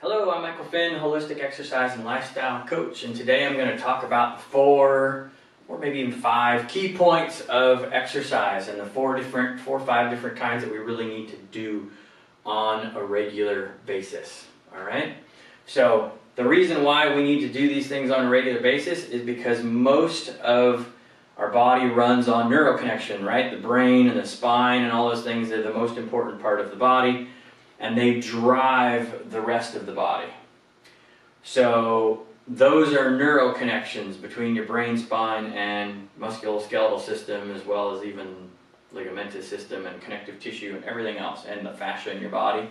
Hello, I'm Michael Finn, Holistic Exercise and Lifestyle Coach, and today I'm going to talk about 4 or maybe even 5 key points of exercise and the 4 or 5 different kinds that we really need to do on a regular basis. Alright? So, the reason why we need to do these things on a regular basis is because most of our body runs on neuroconnection, right? The brain and the spine and all those things are the most important part of the body, and they drive the rest of the body. So those are neuroconnections between your brain, spine, and musculoskeletal system, as well as even ligamentous system and connective tissue and everything else, and the fascia in your body.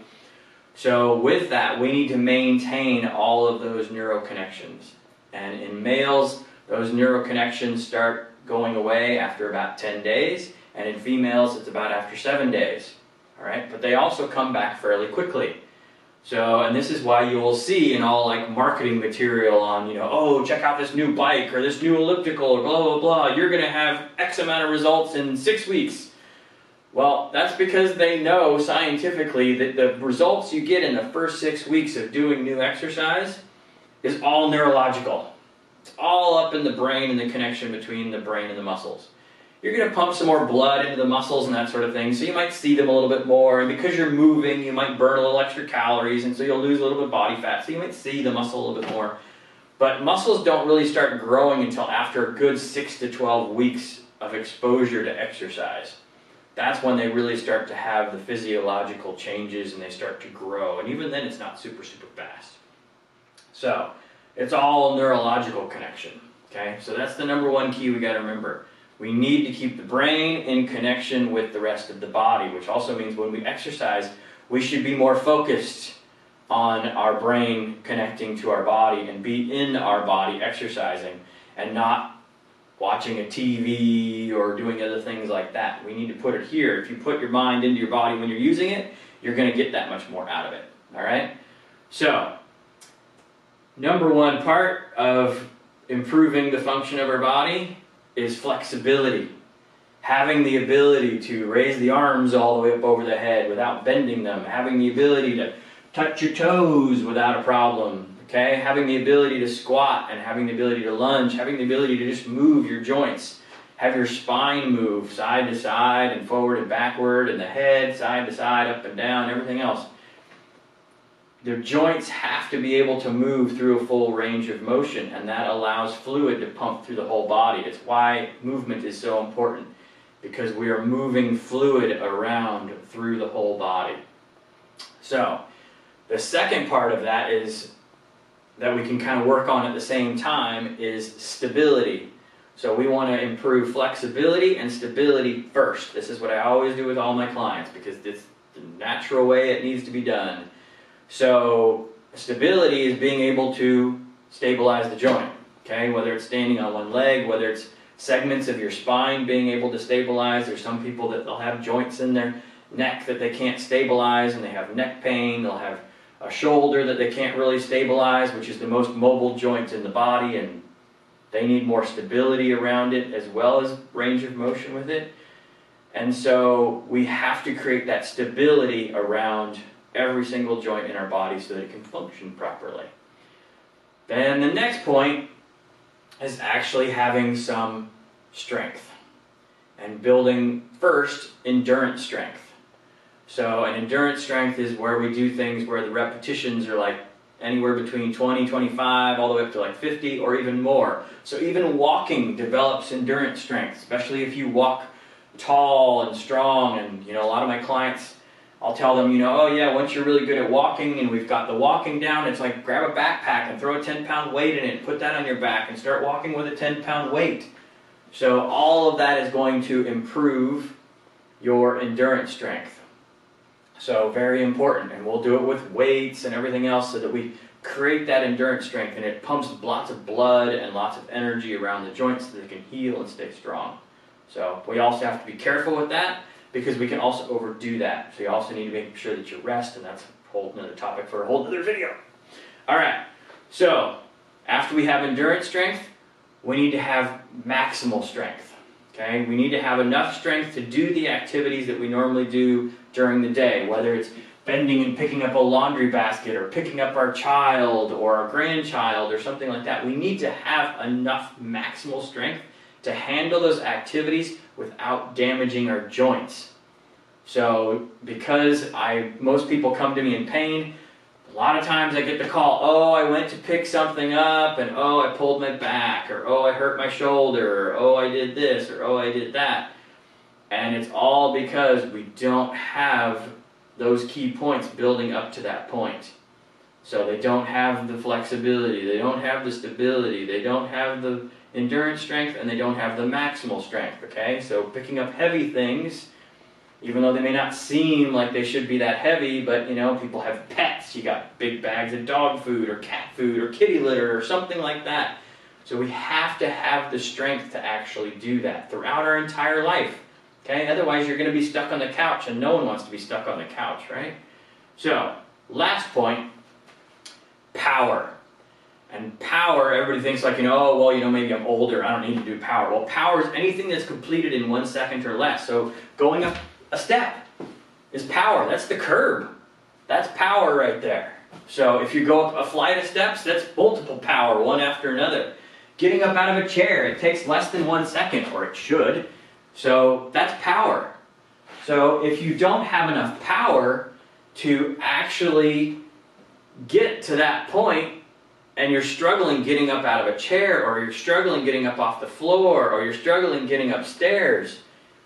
So with that, we need to maintain all of those neuroconnections. And in males, those neuroconnections start going away after about 10 days, and in females, it's about after 7 days. Alright, but they also come back fairly quickly. So, and this is why you will see in all like marketing material on, oh, check out this new bike or this new elliptical or blah, blah, blah. You're going to have X amount of results in 6 weeks. Well, that's because they know scientifically that the results you get in the first 6 weeks of doing new exercise is all neurological. It's all up in the brain and the connection between the brain and the muscles. You're going to pump some more blood into the muscles and that sort of thing, so you might see them a little bit more, and because you're moving, you might burn a little extra calories, and so you'll lose a little bit of body fat, so you might see the muscle a little bit more. But muscles don't really start growing until after a good 6 to 12 weeks of exposure to exercise. That's when they really start to have the physiological changes and they start to grow, and even then it's not super fast. So, it's all neurological connection, okay? So that's the number 1 key we got to remember. We need to keep the brain in connection with the rest of the body, which also means when we exercise, we should be more focused on our brain connecting to our body and be in our body exercising and not watching a TV or doing other things like that. We need to put it here. If you put your mind into your body when you're using it, you're going to get that much more out of it. Alright? So, number 1 part of improving the function of our body is flexibility. Having the ability to raise the arms all the way up over the head without bending them. Having the ability to touch your toes without a problem. Okay? Having the ability to squat and having the ability to lunge. Having the ability to just move your joints. Have your spine move side to side and forward and backward, and the head side to side, up and down, everything else. The joints have to be able to move through a full range of motion, and that allows fluid to pump through the whole body. It's why movement is so important, because we are moving fluid around through the whole body. So, the second part of that is that we can kind of work on at the same time is stability. So we want to improve flexibility and stability first. This is what I always do with all my clients, because it's the natural way it needs to be done. So, stability is being able to stabilize the joint, okay? Whether it's standing on one leg, whether it's segments of your spine being able to stabilize. There's some people that they'll have joints in their neck that they can't stabilize, and they have neck pain. They'll have a shoulder that they can't really stabilize, which is the most mobile joint in the body, and they need more stability around it as well as range of motion with it. And so, we have to create that stability around every single joint in our body so that it can function properly. Then the next point is actually having some strength and building first endurance strength. So an endurance strength is where we do things where the repetitions are like anywhere between 20, 25, all the way up to like 50 or even more. So even walking develops endurance strength, especially if you walk tall and strong. And a lot of my clients, I'll tell them, oh yeah, once you're really good at walking and we've got the walking down, it's like grab a backpack and throw a 10-pound weight in it, put that on your back and start walking with a 10-pound weight. So all of that is going to improve your endurance strength. So very important, and we'll do it with weights and everything else so that we create that endurance strength, and it pumps lots of blood and lots of energy around the joints so they can heal and stay strong. So we also have to be careful with that, because we can also overdo that. So you also need to make sure that you rest, and that's a whole other topic for a whole other video. Alright, so after we have endurance strength, we need to have maximal strength. Okay? We need to have enough strength to do the activities that we normally do during the day, whether it's bending and picking up a laundry basket, or picking up our child or our grandchild or something like that. We need to have enough maximal strength to handle those activities without damaging our joints. So because most people come to me in pain, a lot of times I get the call, oh, I went to pick something up and oh, I pulled my back, or oh, I hurt my shoulder, or oh, I did this, or oh, I did that. And it's all because we don't have those key points building up to that point. So they don't have the flexibility, they don't have the stability, they don't have the endurance strength, and they don't have the maximal strength, okay? So picking up heavy things, even though they may not seem like they should be that heavy, but you know, people have pets, you got big bags of dog food or cat food or kitty litter or something like that. So we have to have the strength to actually do that throughout our entire life. Okay, otherwise you're going to be stuck on the couch, and no one wants to be stuck on the couch, right? So, last point, power. And power, everybody thinks like, oh, well, maybe I'm older, I don't need to do power. Well, power is anything that's completed in 1 second or less. So, going up a step is power. That's the curb. That's power right there. So, if you go up a flight of steps, that's multiple power, one after another. Getting up out of a chair, it takes less than 1 second, or it should. So that's power. So if you don't have enough power to actually get to that point, and you're struggling getting up out of a chair, or you're struggling getting up off the floor, or you're struggling getting upstairs,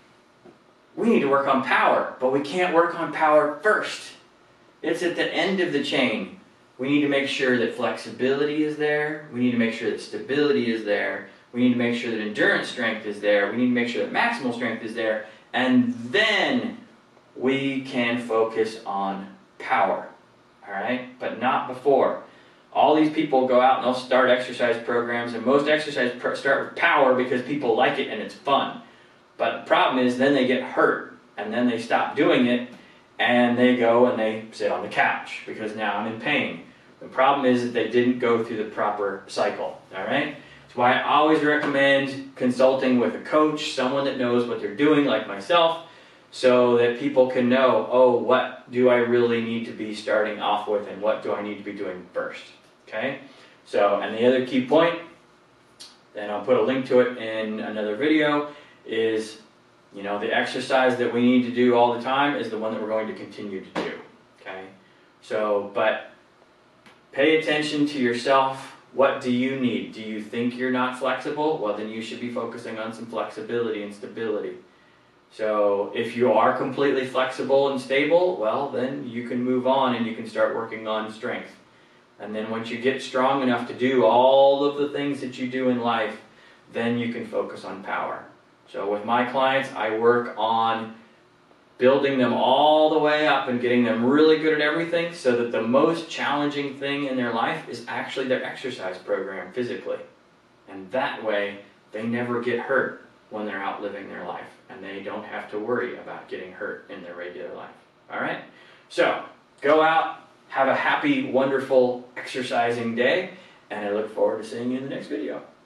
we need to work on power. But we can't work on power first. It's at the end of the chain. We need to make sure that flexibility is there. We need to make sure that stability is there. We need to make sure that endurance strength is there. We need to make sure that maximal strength is there. And then we can focus on power. All right? But not before. All these people go out and they'll start exercise programs, and most exercise start with power because people like it and it's fun. But the problem is then they get hurt, and then they stop doing it, and they go and they sit on the couch because now I'm in pain. The problem is that they didn't go through the proper cycle. All right? That's why I always recommend consulting with a coach, someone that knows what they're doing, like myself, so that people can know, oh, what do I really need to be starting off with, and what do I need to be doing first, okay? So, and the other key point, and I'll put a link to it in another video, is, the exercise that we need to do all the time is the one that we're going to continue to do, okay? So, but pay attention to yourself. What do you need? Do you think you're not flexible? Well, then you should be focusing on some flexibility and stability. So if you are completely flexible and stable, well, then you can move on and you can start working on strength. And then once you get strong enough to do all of the things that you do in life, then you can focus on power. So with my clients, I work on building them all the way up and getting them really good at everything, so that the most challenging thing in their life is actually their exercise program physically. And that way, they never get hurt when they're out living their life, and they don't have to worry about getting hurt in their regular life. All right? So, go out, have a happy, wonderful exercising day, and I look forward to seeing you in the next video.